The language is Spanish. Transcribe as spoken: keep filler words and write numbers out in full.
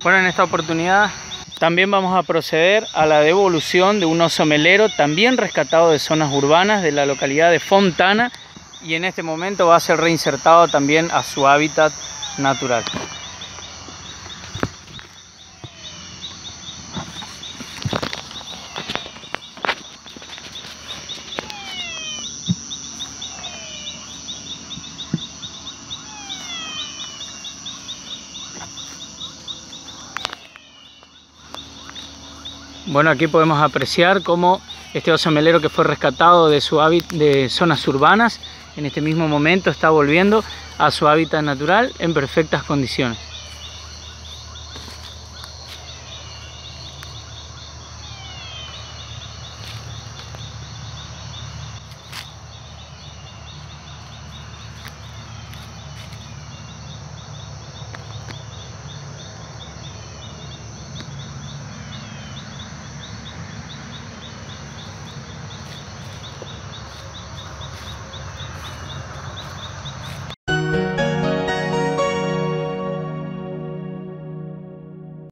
Bueno, en esta oportunidad también vamos a proceder a la devolución de un oso melero también rescatado de zonas urbanas de la localidad de Fontana, y en este momento va a ser reinsertado también a su hábitat natural. Bueno, aquí podemos apreciar cómo este oso melero, que fue rescatado de su hábitat de zonas urbanas, en este mismo momento está volviendo a su hábitat natural en perfectas condiciones.